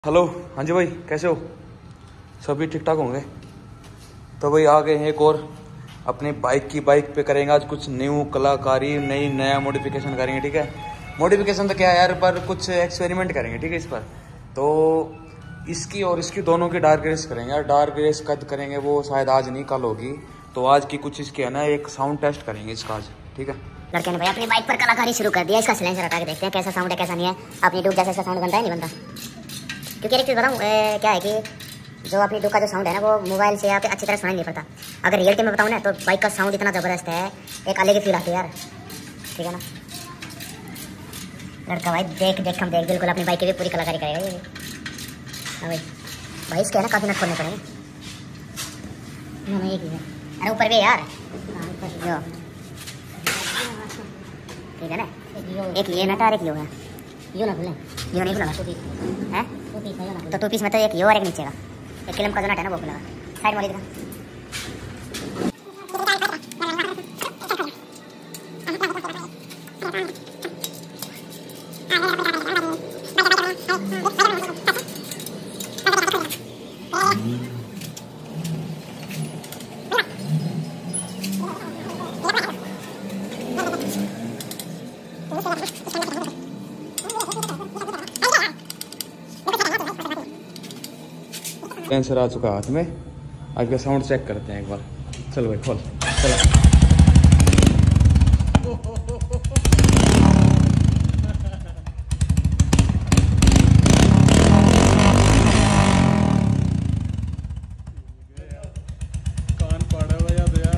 Hello, हाँ जी भाई, कैसे हो? सभी ठीक ठाक होंगे। तो भाई आ गए हैं एक और अपनी बाइक पे करेंगे आज कुछ न्यू कलाकारी, नया मॉडिफिकेशन करेंगे। ठीक है, मॉडिफिकेशन तो क्या है यार, पर कुछ एक्सपेरिमेंट करेंगे। ठीक है, इस पर तो इसकी और इसकी दोनों की डार्क रेस करेंगे यार। डार्क रेस कद करेंगे वो शायद आज नहीं कल होगी। तो आज की कुछ इसके है ना एक साउंड टेस्ट करेंगे इसका आज। ठीक है, लड़के ने भाई अपनी बाइक पर कलाकारी शुरू कर दिया। इसका सिलेंसर हटा के देखते हैं कैसा साउंड है कैसा नहीं है। अपनी डूब जैसा इसका साउंड बनता है नहीं बनता, क्योंकि एक चीज़ बताऊँ क्या है कि जो अपनी डूब का जो साउंड है ना वो मोबाइल से यहाँ पे अच्छी तरह सुनाई नहीं पड़ता। अगर रियलिटी में बताऊँ ना तो बाइक का साउंड इतना ज़बरदस्त है, एक अलग ही फील आती है यार। ठीक है ना लड़का भाई, देख हम बिल्कुल अपनी बाइक की भी पूरी कलाकारी करेगा ये। हाँ भाई इसके है ना काफ़ी नट खोलने पड़ेंगे। एक ही है, अरे ऊपर भी है यार। जो ठीक है ना, एक ये नट और एक यो है। यो ना खुले, यो नहीं खुला है तो 2 पीस में तो एक यो और एक नीचे का एक किलम का जो नट है ना वो खुला। साइड वाली तरह सेंसर आ चुका हाथ में। आज का साउंड चेक करते हैं एक बार। चलो भाई खोल, चलो। कान पाड़ा हुआ याद यार।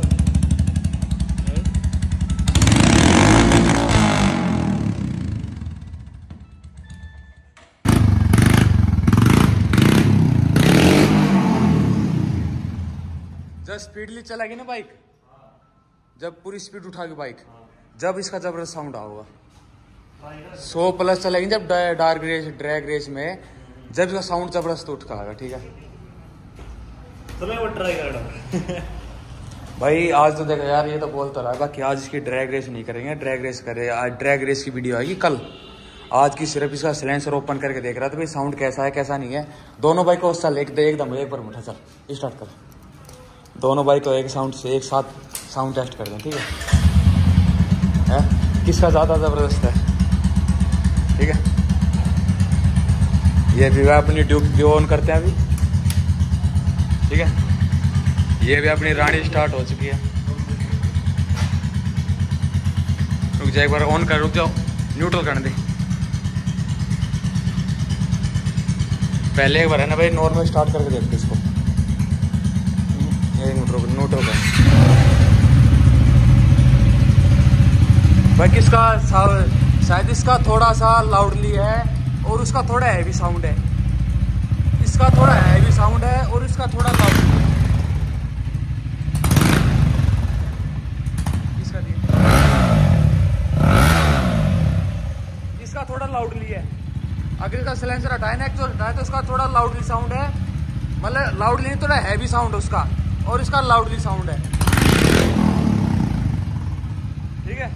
जब स्पीडली चलेगी ना बाइक, जब पूरी स्पीड उठा के बाइक, जब इसका जबरदस्त साउंड आएगा। 100+ चलेगी जब डार्क रेस ड्रैग रेस में, जब इसका साउंड जबरदस्त उठ का आएगा। ठीक है, तो मैं वो ट्राई कर रहा भाई आज तो देखो यार, ये तो बोलता रहा कि आज इसकी ड्रैग रेस नहीं करेंगे, ड्रैग रेस करे। आज ड्रैग रेस की वीडियो आएगी कल। आज की सिर्फ इसका सिलेंसर ओपन करके देख रहा था भाई साउंड कैसा है कैसा नहीं है। दोनों बाइक को चल एकदम एक बार उठा, चल स्टार्ट कर। दोनों बाइक को एक साउंड से एक साथ साउंड टेस्ट कर दें। ठीक है, किसका ज़्यादा ज़बरदस्त है। ठीक है, ये भी अपनी ड्यूक भी ऑन करते हैं अभी। ठीक है, ये भी अपनी रानी स्टार्ट हो चुकी है। रुक जाए एक बार, ऑन कर, रुक जाओ, न्यूट्रल करने दे पहले। एक बार है ना भाई, नॉर्मल स्टार्ट करके देखते इसको। न्यूट्रल कर भाई। किसका शायद इसका थोड़ा सा लाउडली है और उसका थोड़ा हैवी साउंड है। इसका थोड़ा हैवी साउंड है और इसका थोड़ा लाउडली है। इसका थोड़ा लाउडली है। अगर इसका सिलेंसर हटाए ना, एग्जॉस्ट हटाए तो उसका थोड़ा लाउडली साउंड है। मतलब लाउडली नहीं, थोड़ा हैवी साउंड उसका, और इसका लाउडली साउंड है। ठीक है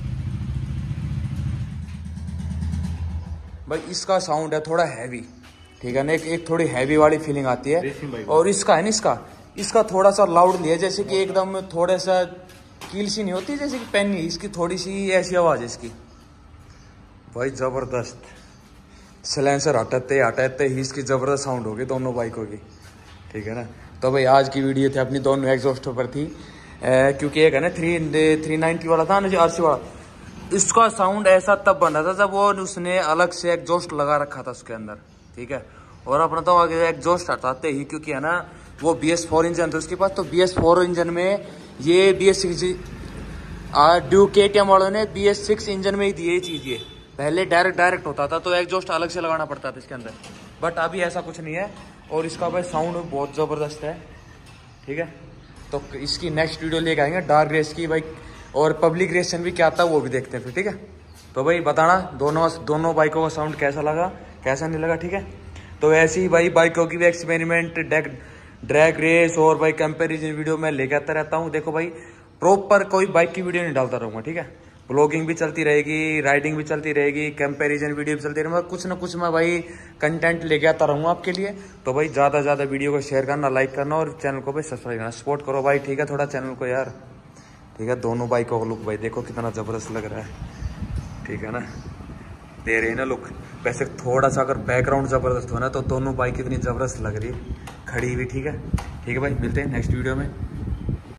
भाई, इसका साउंड है थोड़ा हैवी। ठीक है ना, एक थोड़ी हैवी वाली फीलिंग आती है। और इसका है ना, इसका थोड़ा सा लाउडली है, जैसे कि एकदम थोड़ा सा कील सी नहीं होती जैसे कि पेन ही, इसकी थोड़ी सी ऐसी आवाज है इसकी भाई। जबरदस्त सिलेंसर हटाते ही इसकी जबरदस्त साउंड होगी दोनों बाइकों की। ठीक है ना, तो भाई आज की वीडियो थी अपनी दोनों एग्जॉस्टर पर थी। क्योंकि एक है ना 390 वाला था ना जो RC वाला, इसका साउंड ऐसा तब बन रहा था जब वो उसने अलग से एग्जॉस्ट लगा रखा था उसके अंदर। ठीक है, और अपना तो आगे एग्जॉस्ट हटाते ही, क्योंकि है ना वो BS4 इंजन था उसके पास। तो BS4 इंजन में ये BS6 ड्यूक KTM वालों ने BS6 इंजन में ही दी ये चीज़। ये पहले डायरेक्ट होता था तो एग्जॉस्ट अलग से लगाना पड़ता था इसके अंदर, बट अभी ऐसा कुछ नहीं है। और इसका भाई साउंड बहुत ज़बरदस्त है। ठीक है, तो इसकी नेक्स्ट वीडियो लेके आएंगे डार्क रेस की भाई, और पब्लिक रेसन भी क्या आता है वो भी देखते हैं फिर। ठीक है, तो भाई बताना दोनों बाइकों का साउंड कैसा लगा कैसा नहीं लगा। ठीक है, तो ऐसी ही भाई बाइकों की भी एक्सपेरिमेंट, ड्रैग रेस और भाई कंपेरिजन वीडियो मैं लेके आता रहता हूँ। देखो भाई, प्रॉपर कोई बाइक की वीडियो नहीं डालता रहूँगा। ठीक है, ब्लॉगिंग भी चलती रहेगी, राइडिंग भी चलती रहेगी, कंपैरिजन वीडियो भी चलती रहेगी। मैं कुछ ना कुछ मैं भाई कंटेंट लेके आता रहूँगा आपके लिए। तो भाई ज़्यादा ज़्यादा वीडियो को शेयर करना, लाइक करना और चैनल को भाई सब्सक्राइब करना, सपोर्ट करो भाई, ठीक है। थोड़ा चैनल को यार, ठीक है। दोनों बाइकों का लुक भाई देखो कितना ज़बरदस्त लग रहा है, ठीक है ना, दे रही है ना लुक। वैसे थोड़ा सा अगर बैकग्राउंड ज़बरदस्त हो ना तो दोनों बाइक इतनी ज़बरदस्त लग रही है खड़ी हुई, ठीक है। ठीक है भाई, मिलते हैं नेक्स्ट वीडियो में।